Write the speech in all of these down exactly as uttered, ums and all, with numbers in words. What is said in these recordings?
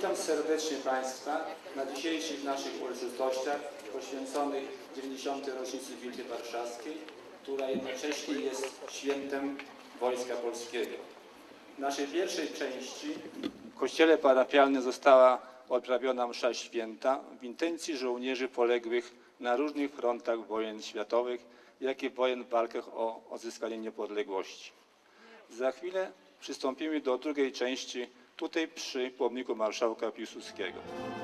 Witam serdecznie Państwa na dzisiejszych naszych uroczystościach poświęconych dziewięćdziesiątej rocznicy Bitwy Warszawskiej, która jednocześnie jest świętem Wojska Polskiego. W naszej pierwszej części w kościele parafialnym została odprawiona msza święta w intencji żołnierzy poległych na różnych frontach wojen światowych, jak i wojen w walkach o odzyskanie niepodległości. Za chwilę przystąpimy do drugiej części, tutaj przy pomniku marszałka Piłsudskiego.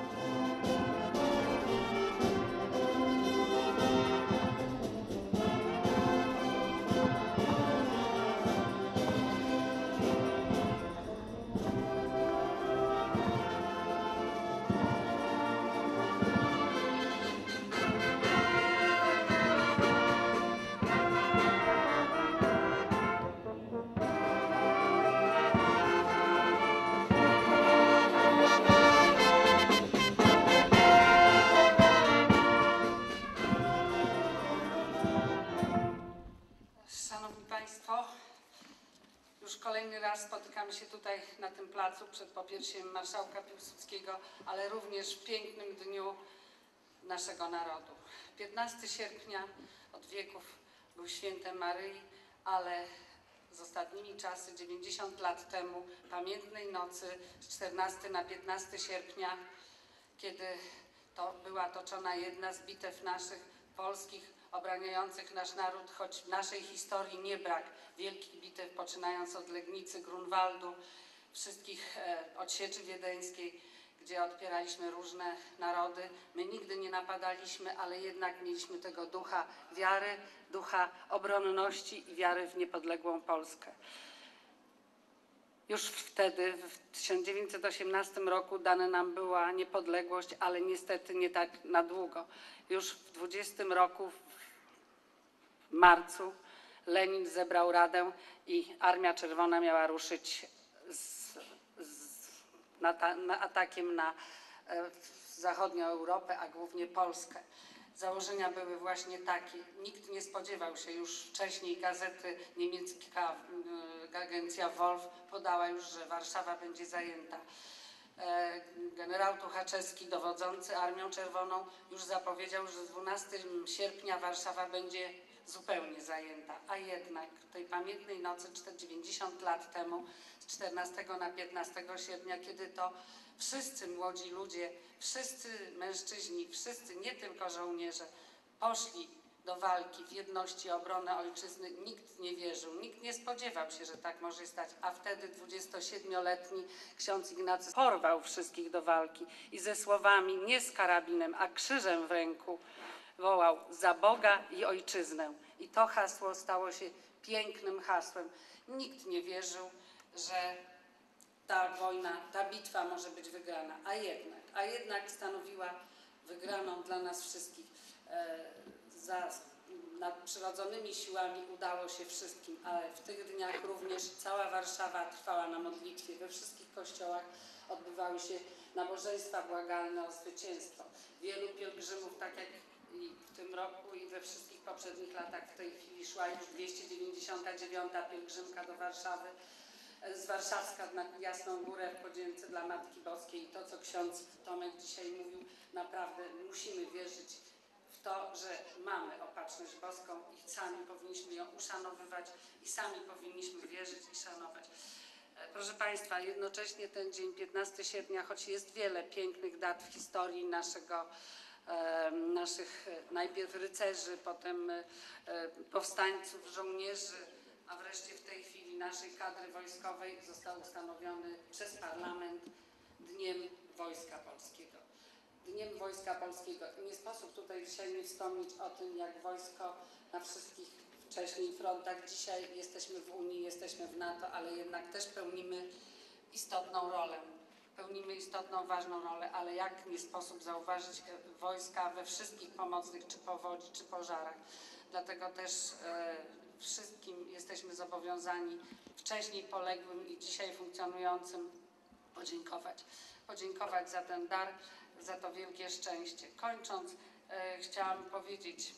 Już kolejny raz spotykamy się tutaj na tym placu przed popiersiem marszałka Piłsudskiego, ale również w pięknym dniu naszego narodu. piętnastego sierpnia od wieków był świętem Maryi, ale z ostatnimi czasy, dziewięćdziesiąt lat temu, pamiętnej nocy z czternastego na piętnastego sierpnia, kiedy to była toczona jedna z bitew naszych polskich, obraniających nasz naród, choć w naszej historii nie brak wielkich bitew, poczynając od Legnicy, Grunwaldu, wszystkich e, od Sieczy Wiedeńskiej, gdzie odpieraliśmy różne narody. My nigdy nie napadaliśmy, ale jednak mieliśmy tego ducha wiary, ducha obronności i wiary w niepodległą Polskę. Już wtedy, w tysiąc dziewięćset osiemnastym roku, dana nam była niepodległość, ale niestety nie tak na długo. Już w dwudziestym roku, w marcu, Lenin zebrał Radę i Armia Czerwona miała ruszyć z, z, na ta, na atakiem na e, zachodnią Europę, a głównie Polskę. Założenia były właśnie takie. Nikt nie spodziewał się już wcześniej, gazety niemiecka, y, agencja Wolf podała już, że Warszawa będzie zajęta. E, generał Tuchaczewski, dowodzący Armią Czerwoną, już zapowiedział, że dwunastego sierpnia Warszawa będzie zupełnie zajęta. A jednak tej pamiętnej nocy dziewięćdziesiąt lat temu, z czternastego na piętnastego sierpnia, kiedy to wszyscy młodzi ludzie, wszyscy mężczyźni, wszyscy, nie tylko żołnierze, poszli do walki w jedności o obronę ojczyzny, nikt nie wierzył, nikt nie spodziewał się, że tak może stać, a wtedy dwudziestosiedmioletni ksiądz Ignacy porwał wszystkich do walki i ze słowami nie z karabinem, a krzyżem w ręku wołał: za Boga i ojczyznę. I to hasło stało się pięknym hasłem. Nikt nie wierzył, że ta wojna, ta bitwa może być wygrana, a jednak, a jednak stanowiła wygraną dla nas wszystkich. E, za nadprzyrodzonymi siłami udało się wszystkim, ale w tych dniach również cała Warszawa trwała na modlitwie. We wszystkich kościołach odbywały się nabożeństwa błagalne o zwycięstwo. Wielu pielgrzymów, tak jak i w tym roku i we wszystkich poprzednich latach, w tej chwili szła już dwieście dziewięćdziesiąta dziewiąta pielgrzymka do Warszawy, z Warszawska na Jasną Górę w podzięce dla Matki Boskiej. I to, co ksiądz Tomek dzisiaj mówił, naprawdę musimy wierzyć w to, że mamy opatrzność boską i sami powinniśmy ją uszanowywać i sami powinniśmy wierzyć i szanować. Proszę Państwa, jednocześnie ten dzień, piętnastego sierpnia, choć jest wiele pięknych dat w historii naszego, e, naszych najpierw rycerzy, potem e, powstańców, żołnierzy, a wreszcie w tej chwili naszej kadry wojskowej, został ustanowiony przez parlament Dniem Wojska Polskiego. Dniem Wojska Polskiego. Nie sposób tutaj dzisiaj nie wspomnieć o tym, jak wojsko na wszystkich wcześniej frontach. Dzisiaj jesteśmy w Unii, jesteśmy w NATO, ale jednak też pełnimy istotną rolę. Pełnimy istotną, ważną rolę, ale jak nie sposób zauważyć wojska we wszystkich pomocnych, czy powodzi, czy pożarach. Dlatego też e, wszystkim jesteśmy zobowiązani wcześniej poległym i dzisiaj funkcjonującym podziękować. Podziękować za ten dar, za to wielkie szczęście. Kończąc, e, chciałam powiedzieć,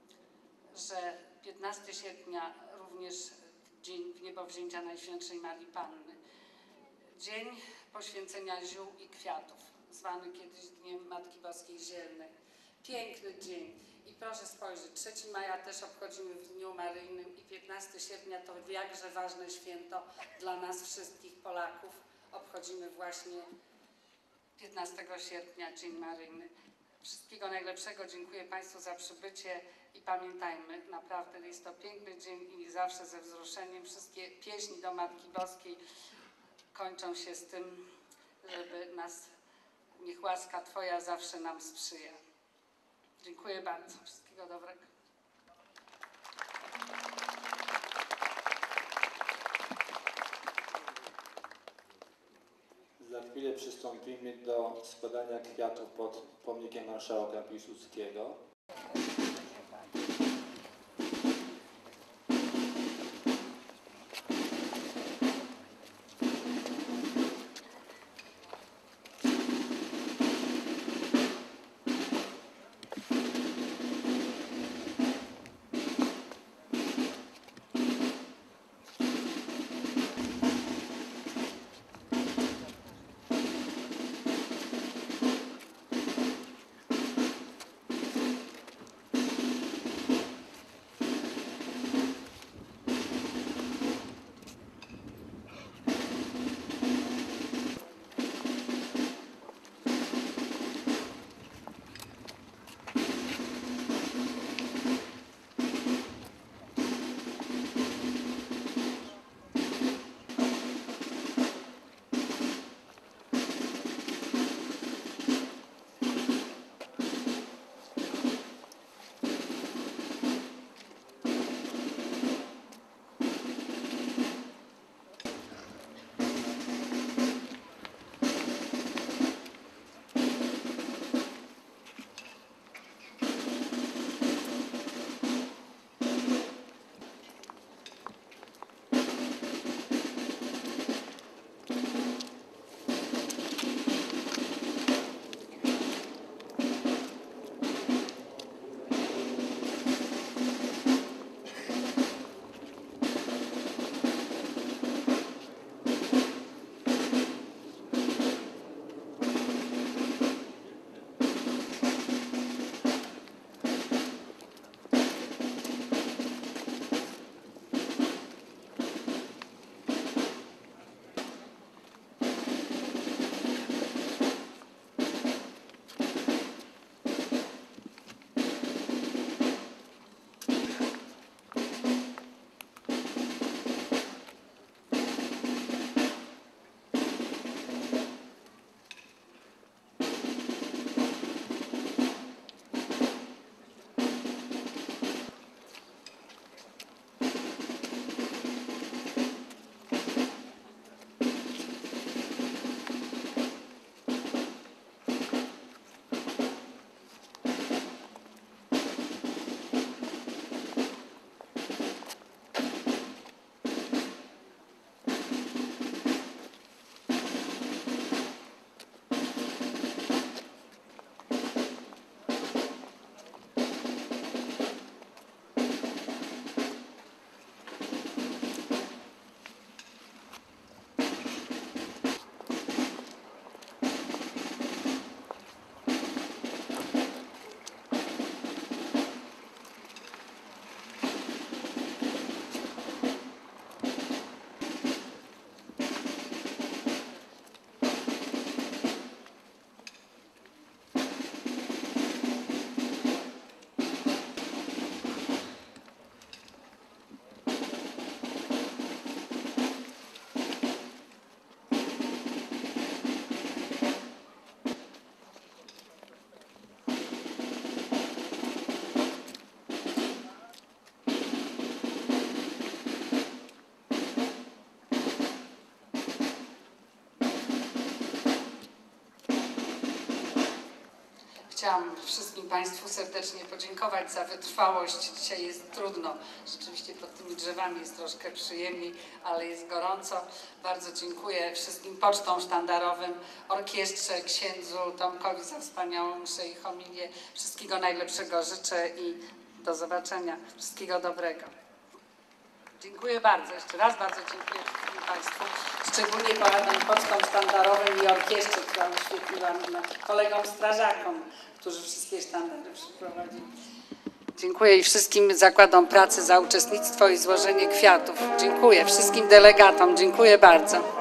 że piętnastego sierpnia również dzień wniebowzięcia Najświętszej Marii Panny. Dzień poświęcenia ziół i kwiatów, zwany kiedyś Dniem Matki Boskiej Zielnej. Piękny dzień i proszę spojrzeć, trzeciego maja też obchodzimy w Dniu Maryjnym i piętnastego sierpnia to jakże ważne święto dla nas wszystkich Polaków. Obchodzimy właśnie piętnastego sierpnia Dzień Maryjny. Wszystkiego najlepszego, dziękuję Państwu za przybycie i pamiętajmy, naprawdę jest to piękny dzień i zawsze ze wzruszeniem wszystkie pieśni do Matki Boskiej kończą się z tym, żeby nas, niech łaska Twoja zawsze nam sprzyja. Dziękuję bardzo. Wszystkiego dobrego. Za chwilę przystąpimy do składania kwiatów pod pomnikiem marszałka Piłsudskiego. Chciałam wszystkim Państwu serdecznie podziękować za wytrwałość. Dzisiaj jest trudno. Rzeczywiście pod tymi drzewami jest troszkę przyjemniej, ale jest gorąco. Bardzo dziękuję wszystkim pocztom sztandarowym, orkiestrze, księdzu Tomkowi za wspaniałą mszę i homilię. Wszystkiego najlepszego życzę i do zobaczenia. Wszystkiego dobrego. Dziękuję bardzo. Jeszcze raz bardzo dziękuję wszystkim. Państwu. Szczególnie panom pocztom sztandarowym i orkiestrze, która uświetliła mi, no, kolegom strażakom, którzy wszystkie sztandary przyprowadzili. Dziękuję i wszystkim zakładom pracy za uczestnictwo i złożenie kwiatów. Dziękuję wszystkim delegatom. Dziękuję bardzo.